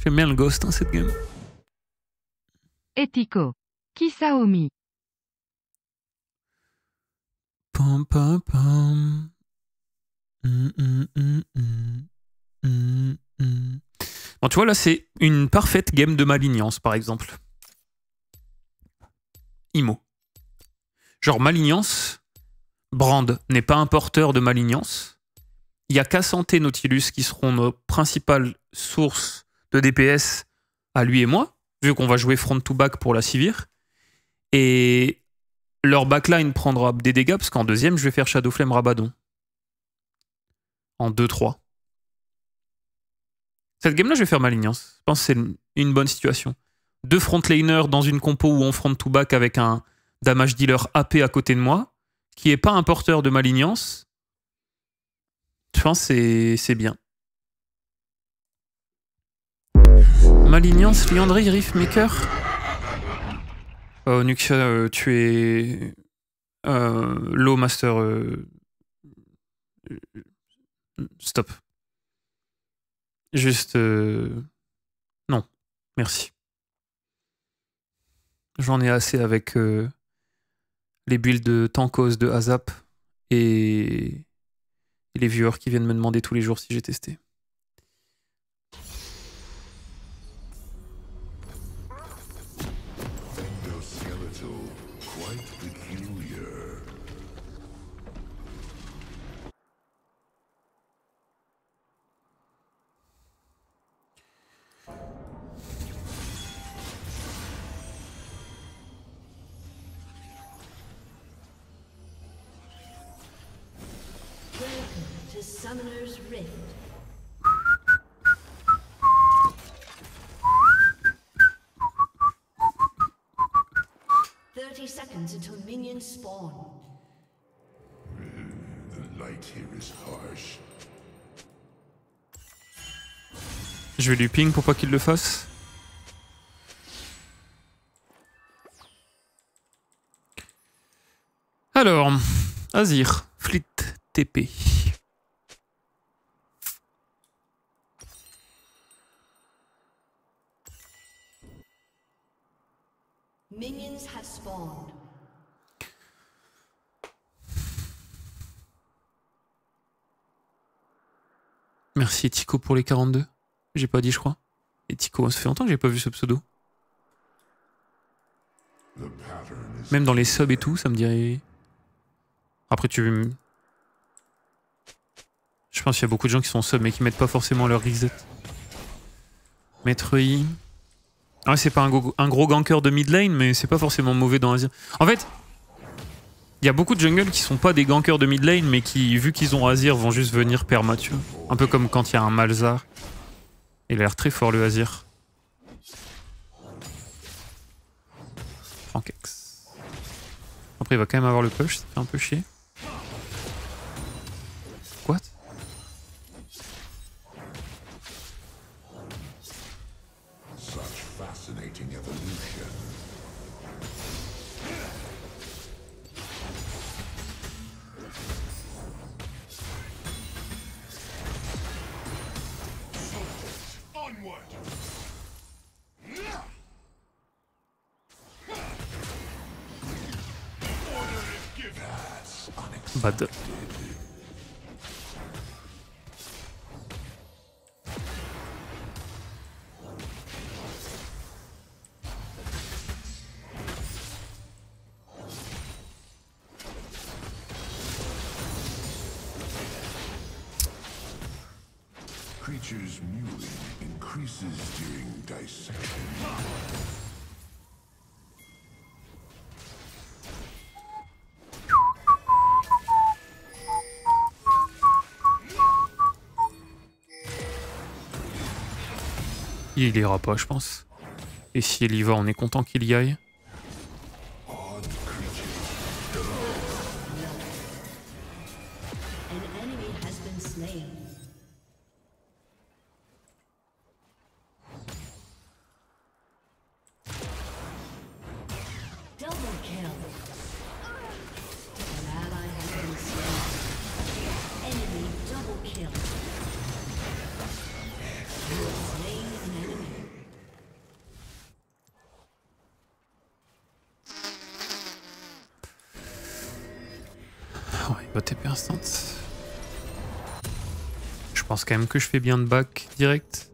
J'aime bien le Ghost, hein, cette game. Etiko. Kisaomi. Pam pam pam. Bon, tu vois, là, c'est une parfaite game de Malignance, par exemple. Imo. Genre, Malignance, Brand n'est pas un porteur de Malignance. Il n'y a Cassante et Nautilus qui seront nos principales sources de DPS à lui et moi, vu qu'on va jouer front-to-back pour la Sivir. Et leur backline prendra des dégâts, parce qu'en deuxième, je vais faire Shadowflame Rabadon. En 2-3. Cette game-là, je vais faire Malignance. Je pense que c'est une bonne situation. 2 frontlaners dans une compo où on front-to-back avec un damage dealer AP à côté de moi, qui est pas un porteur de Malignance. Je pense que c'est bien. Malignance, Liandry, Riftmaker. Nuxia, tu es low master. Stop. Juste... Non, merci. J'en ai assez avec les builds de Tankos de Azap et les viewers qui viennent me demander tous les jours si j'ai testé. Summoner's Rift. Seconds until minions spawn. The light here is harsh. Je vais lui ping pour pas qu'il le fasse. Alors, Azir, Fleet, TP. Minions have spawned. Merci Tico pour les 42. J'ai pas dit, je crois. Et Tico, ça fait longtemps que j'ai pas vu ce pseudo. Même dans les subs et tout, ça me dirait... Après, je pense qu'il y a beaucoup de gens qui sont subs mais qui mettent pas forcément leur reset. Maître I... Ah, c'est pas un gros ganker de mid lane, mais c'est pas forcément mauvais dans Azir. En fait, il y a beaucoup de jungles qui sont pas des gankers de mid lane, mais qui, vu qu'ils ont Azir, vont juste venir perma, tu vois. Un peu comme quand il y a un Malzar. Il a l'air très fort, le Azir. Frankex. Après, il va quand même avoir le push, ça fait un peu chier. What? Bad. Creatures mewing increases during dissection. Il ira pas, je pense. Et si il y va, on est content qu'il y aille. Va TP instant. Je pense quand même que je fais bien de back direct.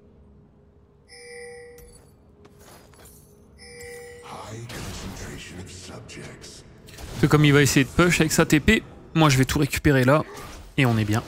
Parce que comme il va essayer de push avec sa TP, moi je vais tout récupérer là. Et on est bien.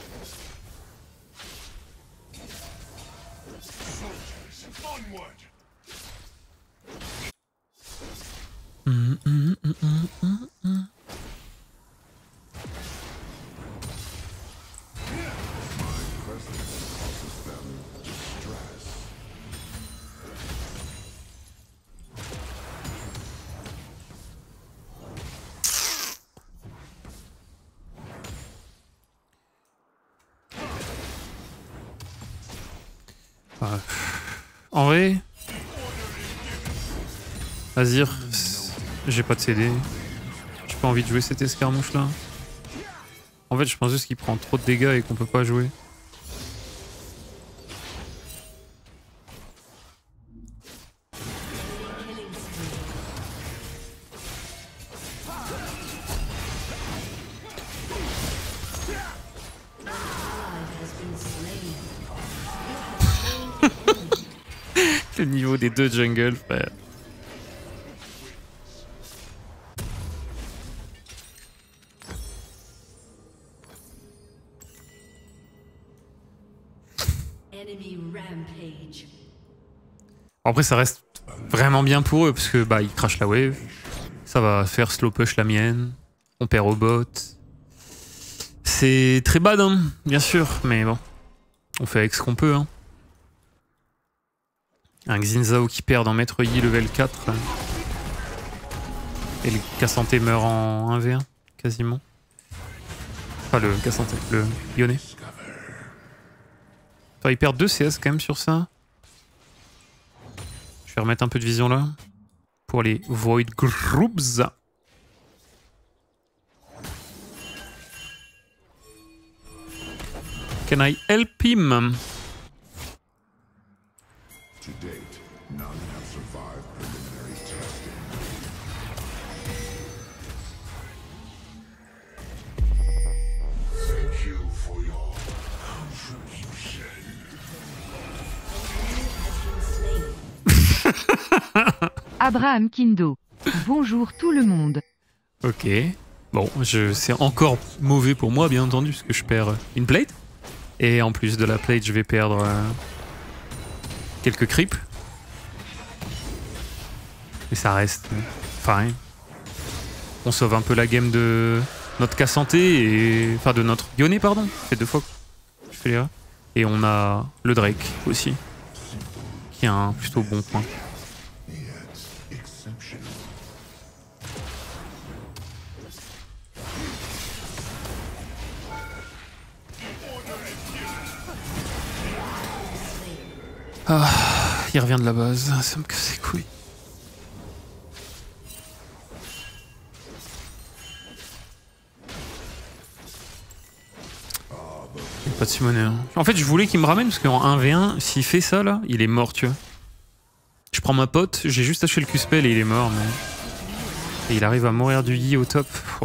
En vrai, Azir, j'ai pas de CD. J'ai pas envie de jouer cette escarmouche là. En fait, je pense juste qu'il prend trop de dégâts et qu'on peut pas jouer. Le niveau des deux jungles, frère. Enemy rampage. Après, ça reste vraiment bien pour eux parce que bah ils crachent la wave. Ça va faire slow push la mienne. On perd au bot. C'est très bad, hein, bien sûr, mais bon. On fait avec ce qu'on peut, hein. Un Xin Zhao qui perd en Maître Yi level 4. Et le Cassante meurt en 1v1, quasiment. Enfin, le Cassante, le Yone. Enfin, il perd 2 CS quand même sur ça. Je vais remettre un peu de vision là. Pour les Void Groups. Can I help him? To date, none have survived preliminary testing. Thank you for your contribution. Abraham Kindo. Bonjour tout le monde. Ok. Bon, c'est encore mauvais pour moi, bien entendu, parce que je perds une plate. Et en plus de la plate, je vais perdre quelques creeps. Et ça reste fine. On sauve un peu la game de notre Cassante et... Enfin, de notre Yone, pardon. Ça fait 2 fois que je fais l'erreur. Et on a le Drake aussi. Qui a un plutôt bon point. Ah, il revient de la base, ça me casse les couilles. Il y a pas de summoner. Hein. En fait, je voulais qu'il me ramène parce qu'en 1v1, s'il fait ça là, il est mort, tu vois. Je prends ma pote, j'ai juste acheté le Q-spell et il est mort, mais. Et il arrive à mourir du Yi au top. Oh.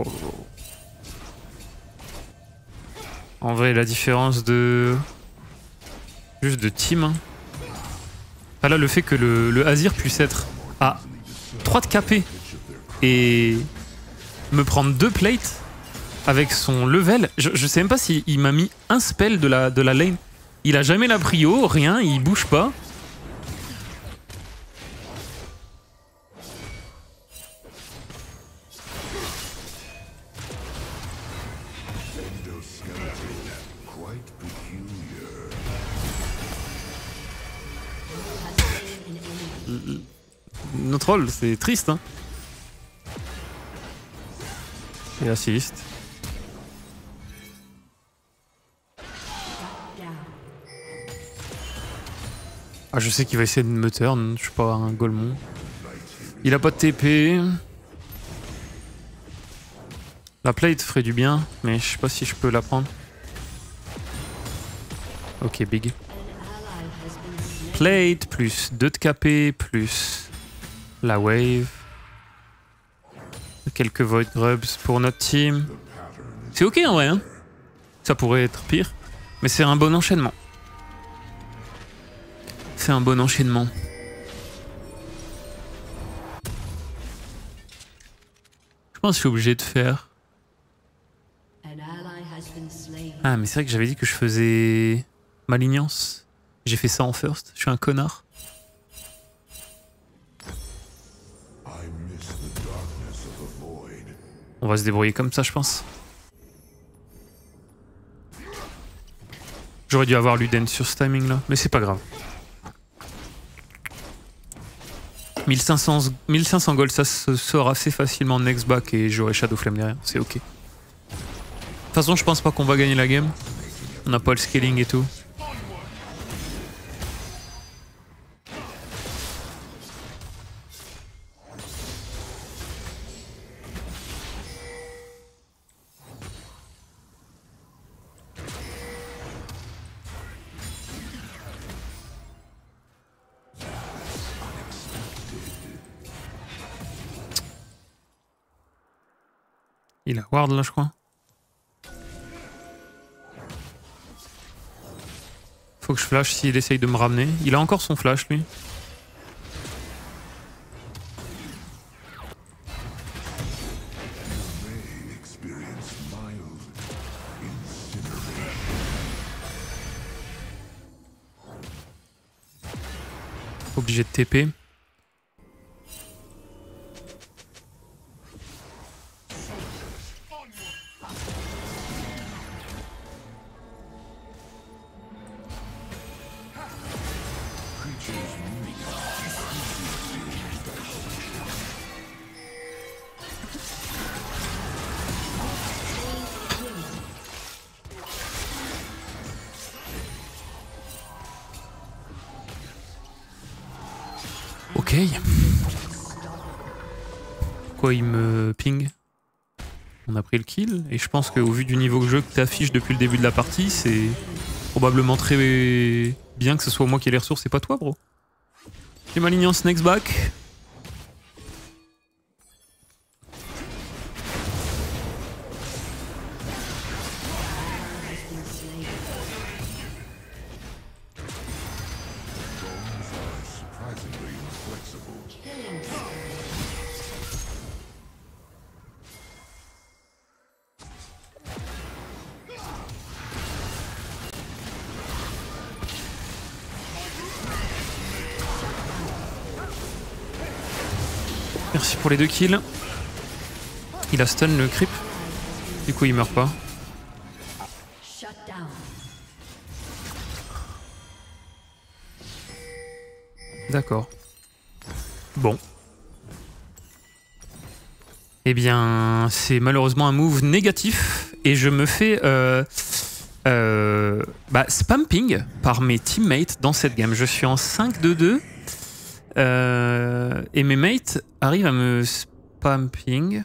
En vrai, la différence de. Juste de team. Hein. Ah là, le fait que le Azir puisse être à 3 de KP et me prendre 2 plates avec son level, je sais même pas s'il m'a mis un spell de la lane. Il a jamais la prio, rien, il bouge pas. Notre rôle, c'est triste, hein. Et assist. Ah, je sais qu'il va essayer de me turn, je suis pas un golemon. Il a pas de TP. La plate ferait du bien, mais je sais pas si je peux la prendre. Ok, big. Plate, plus 2 de KP, plus la wave. Quelques Void Grubs pour notre team. C'est ok en vrai, hein. Ça pourrait être pire. Mais c'est un bon enchaînement. C'est un bon enchaînement. Je pense que je suis obligé de faire... An ally has been slain. Ah, mais c'est vrai que j'avais dit que je faisais Malignance. J'ai fait ça en first. Je suis un connard. I miss the darkness of the void. On va se débrouiller comme ça, je pense. J'aurais dû avoir Luden sur ce timing là, mais c'est pas grave. 1500 gold, ça se sort assez facilement next back et j'aurai Shadow Flame derrière, c'est ok. De toute façon, je pense pas qu'on va gagner la game. On n'a pas le scaling et tout. Il a ward là, je crois. Faut que je flash s'il essaye de me ramener. Il a encore son flash, lui. Experience mild incineration. Obligé de TP. Ok. Pourquoi il me ping? On a pris le kill et je pense qu'au vu du niveau de jeu que tu affiches depuis le début de la partie, c'est probablement très bien que ce soit moi qui ai les ressources et pas toi, bro. J'ai ma ligne en next back. Surprisingly inflexible. Merci pour les 2 kills. Il a stun le creep. Du coup, il meurt pas. Shut down. D'accord. Bon. Eh bien, c'est malheureusement un move négatif et je me fais spamping par mes teammates dans cette game. Je suis en 5-2-2 et mes mates arrivent à me spamping.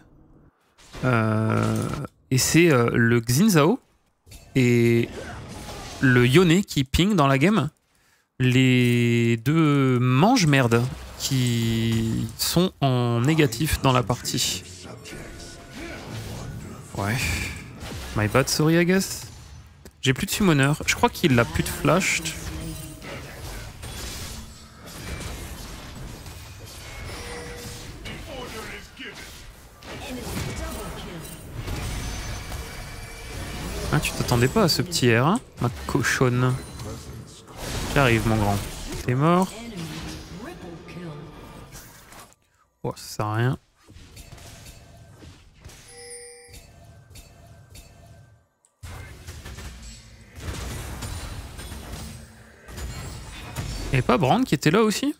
Et c'est le Xin et le Yone qui ping dans la game. Les deux mange-merde qui sont en négatif dans la partie. Ouais. My bad, sorry, I guess. J'ai plus de summoner. Je crois qu'il a plus de flash. Ah, tu t'attendais pas à ce petit R, hein, ma cochonne. J'arrive, mon grand. T'es mort. Oh, ça sert à rien. Et pas Brand qui était là aussi?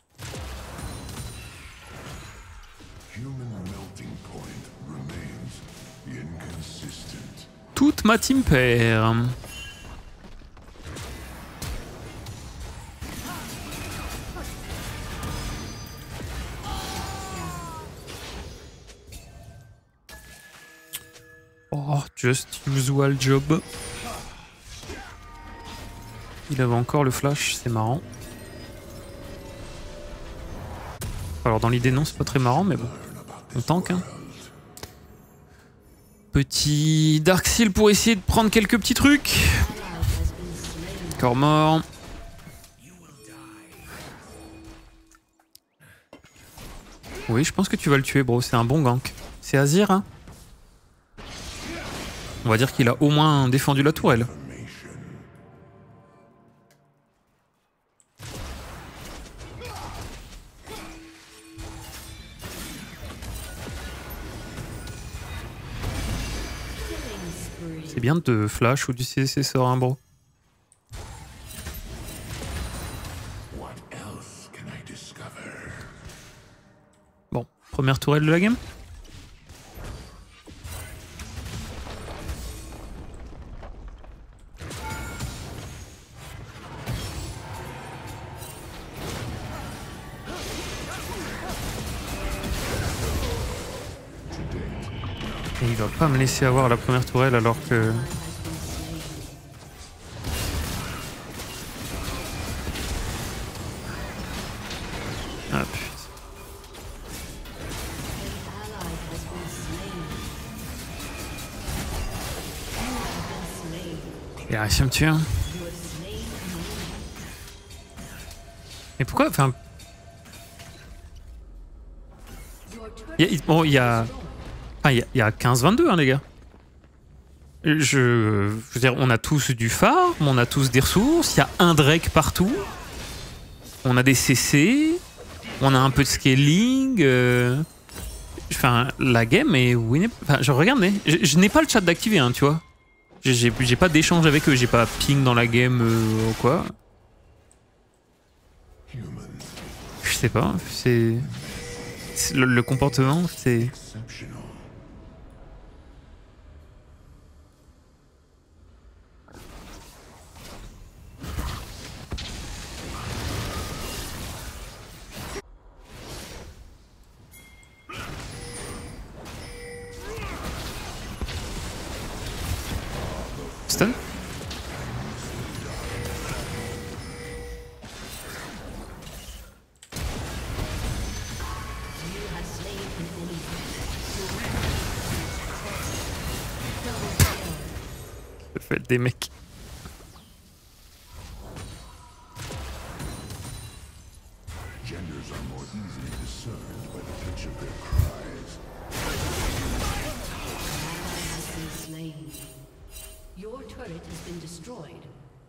Human melting point remains inconsistent. Toute ma team perd. Oh, just usual job. Il avait encore le flash, c'est marrant. Alors dans l'idée non, c'est pas très marrant, mais bon. On tank, hein. petit Dark Seal pour essayer de prendre quelques petits trucs. Corps mort. Oui, je pense que tu vas le tuer, bro. C'est un bon gank. C'est Azir, hein. On va dire qu'il a au moins défendu la tourelle. C'est bien de flash ou du CC sort, hein, bro. Bon, première tourelle de la game. Et il va pas me laisser avoir la première tourelle alors que... Ah putain. Il a réussi à me tuer. Hein. Mais pourquoi... Enfin... Bon, il y a 15-22, hein, les gars. Je veux dire, on a tous du farm, on a tous des ressources, il y a un Drake partout. On a des CC, on a un peu de scaling. Enfin, la game est winnable. Enfin, je regarde, mais je n'ai pas le chat d'activer, hein, tu vois. J'ai pas d'échange avec eux, j'ai pas ping dans la game ou quoi. Je sais pas, c'est... Le comportement, c'est... Stun? Ça fait des mecs. Genders are more easily discerned by the pitch of their cries. Has been slain. Your turret has been destroyed.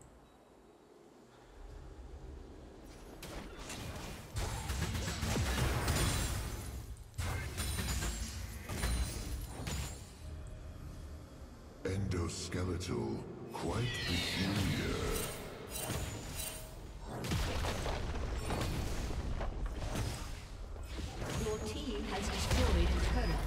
Endoskeletal, quite peculiar. Your team has destroyed a turret.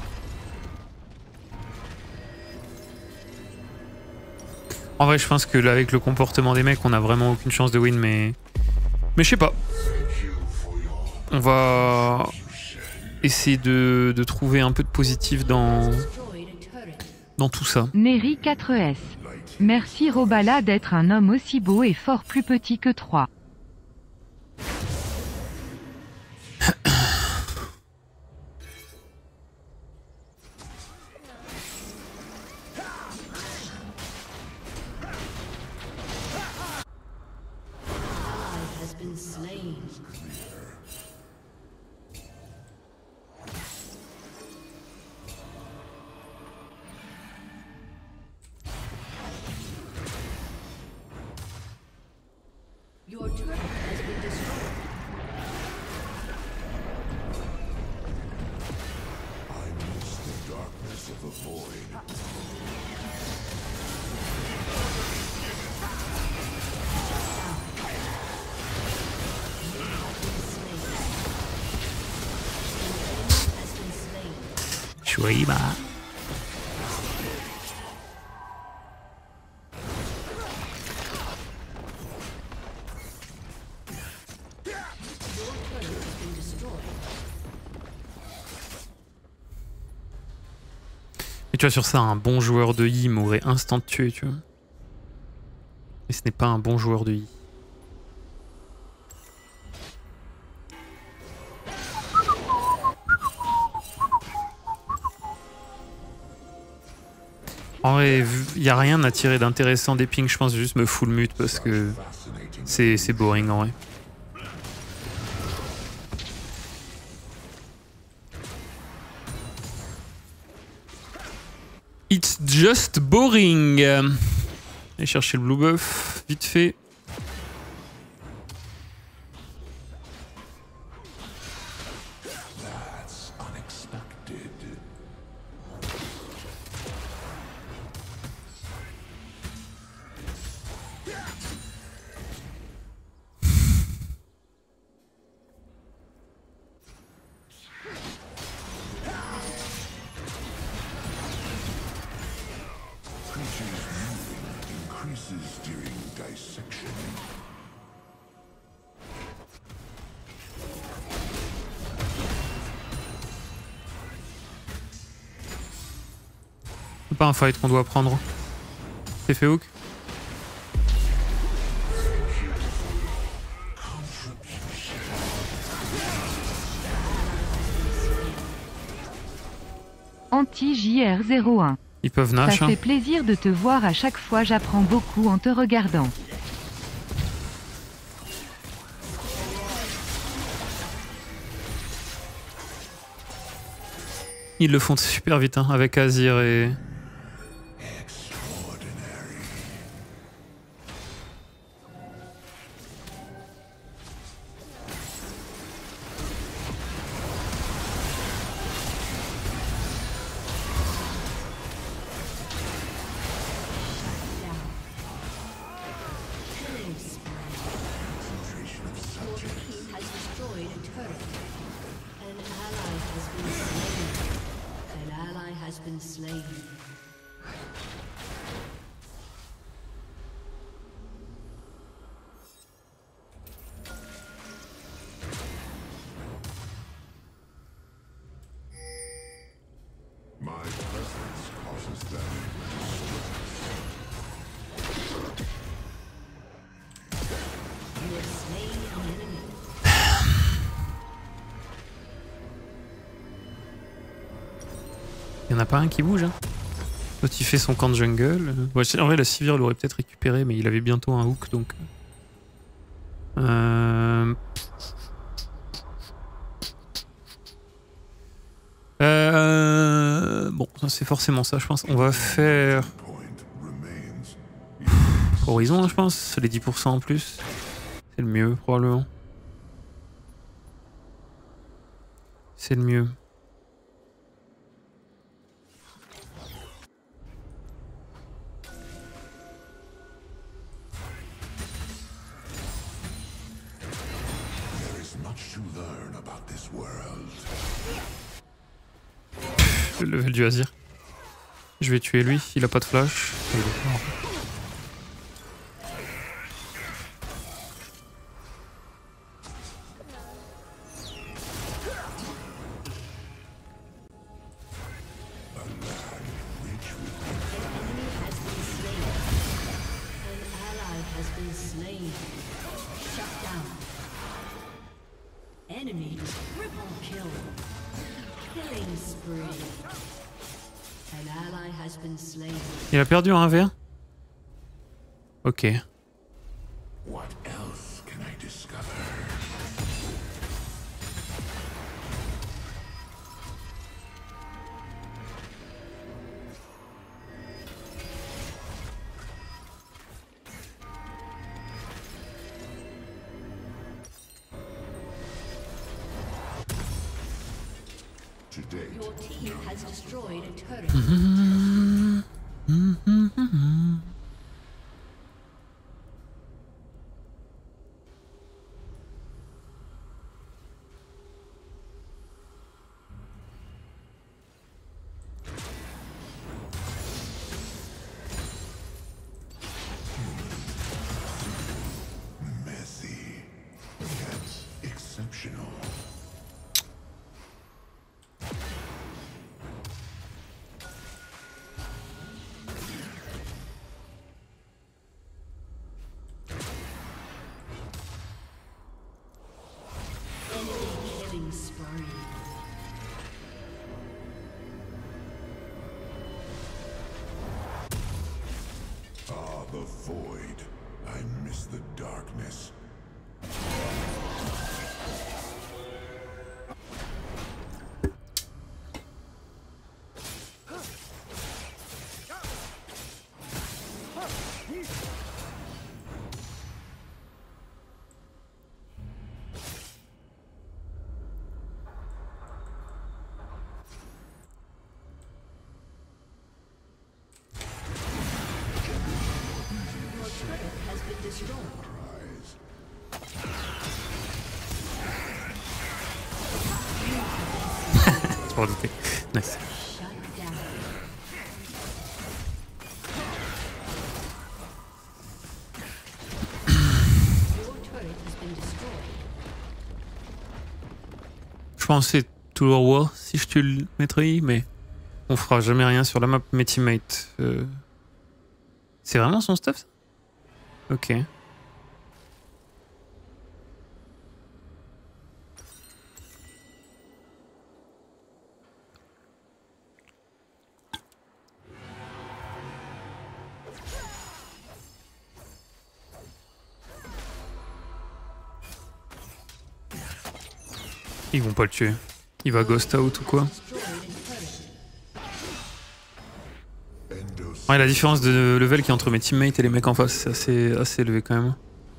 En vrai, je pense que là, avec le comportement des mecs, on a vraiment aucune chance de win, mais je sais pas. On va essayer de trouver un peu de positif dans tout ça. Neri 4S. Merci Robala d'être un homme aussi beau et fort plus petit que 3. Has been slain. Your turret has been destroyed. I miss the darkness of the void. Has been slain. Shuiba. Mais tu vois, sur ça, un bon joueur de I m'aurait instant tué, tu vois. Et ce n'est pas un bon joueur de I. En vrai, il n'y a rien à tirer d'intéressant des pings, je pense juste me full mute parce que c'est boring en vrai. It's just boring. Allez chercher le blue buff, vite fait. C'est pas un fight qu'on doit prendre. C'est fait hook. Anti-JR01. Ils peuvent Nash. Ça fait plaisir de te voir à chaque fois, j'apprends beaucoup en te regardant. Ils le font super vite hein, avec Azir et... Il n'y en a pas un qui bouge. Hein. L'autre il fait son camp de jungle. Ouais, en vrai la Sivir l'aurait peut-être récupéré mais il avait bientôt un hook donc... Bon, c'est forcément ça je pense. On va faire... Horizon je pense, les 10% en plus. C'est le mieux probablement. C'est le mieux. Le level du Azir. Je vais tuer lui, il a pas de flash. Enemy triple kill. Killing spree. An ally has been slain. Il a perdu un 1v1. Ok. What else can I discover? Today, Your team has destroyed a turret. messy, yet exceptional. Enemy killing spree. darkness. Has been destroyed. C'est pour douter. Nice. Shut down. Your turret has been destroyed. Je pensais toujours War si je tue le maîtrise, mais on fera jamais rien sur la map. Mes teammates. C'est vraiment son stuff ça? Ok. Ils vont pas le tuer. Il va ghost out ou quoi? Ouais, la différence de level qui est entre mes teammates et les mecs en face, c'est assez élevé quand même.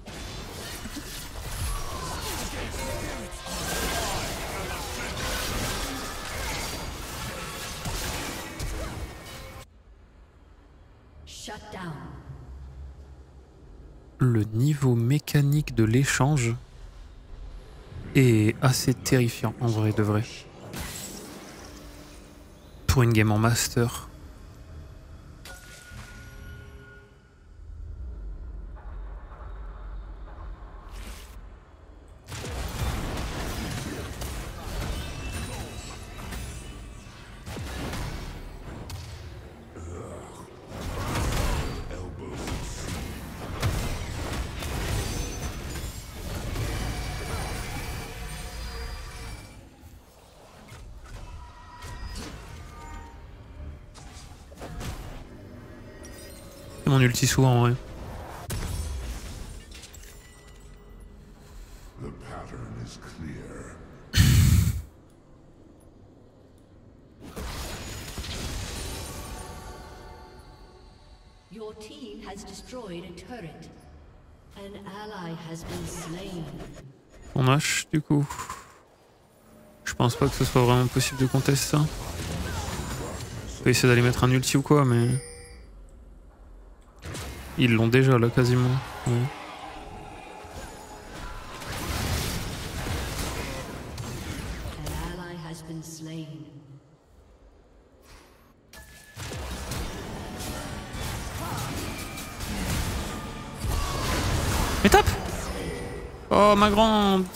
Shut down. Le niveau mécanique de l'échange est assez terrifiant en vrai de vrai. Pour une game en master. C'est mon ulti souvent en vrai. The pattern is clear. Your team has destroyed a turret. An ally has been slain. On H du coup. Je pense pas que ce soit vraiment possible de contester ça. On peut essayer d'aller mettre un ulti ou quoi, mais... Ils l'ont déjà là quasiment. Ouais. An ally has been slain. Mais tape! Oh ma grande!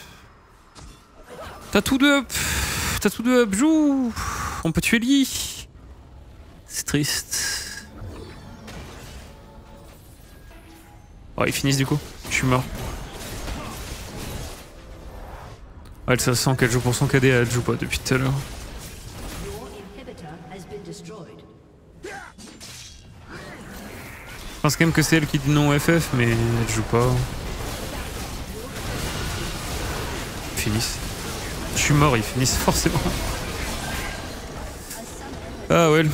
T'as tout de up! T'as tout de up, joue! On peut tuer Lee! C'est triste. Oh, ils finissent du coup. Je suis mort. Ouais, ça sent qu'elle joue pour son KD, elle joue pas depuis tout à l'heure. Your inhibitor has been destroyed. Je pense quand même que c'est elle qui dit non au FF, mais elle joue pas. Ils finissent. Je suis mort, ils finissent forcément. Ah ouais.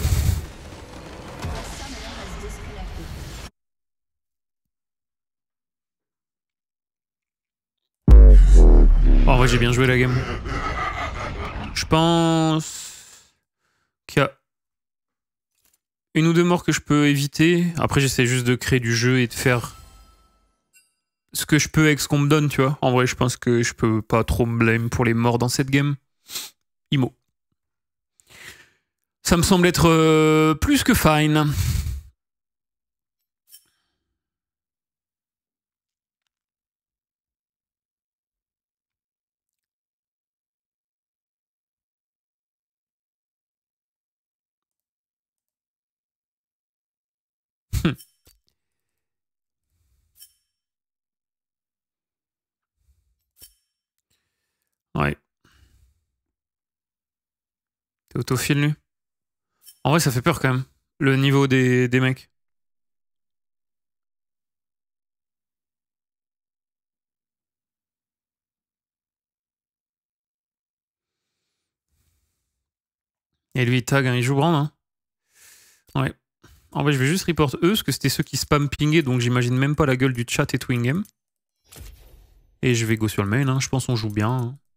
En vrai, j'ai bien joué la game. Je pense qu'il y a une ou deux morts que je peux éviter. Après, j'essaie juste de créer du jeu et de faire ce que je peux avec ce qu'on me donne, tu vois. En vrai, je pense que je peux pas trop me blâmer pour les morts dans cette game. Imo. Ça me semble être plus que fine. Ouais. T'es autofile, lui. En vrai, ça fait peur quand même. Le niveau des mecs. Et lui, il tag, hein, il joue Brand. Hein. Ouais. En vrai, je vais juste report eux, parce que c'était ceux qui spam pingaient, donc j'imagine même pas la gueule du chat et Twingame. Et je vais go sur le main, hein. Je pense qu'on joue bien. Hein.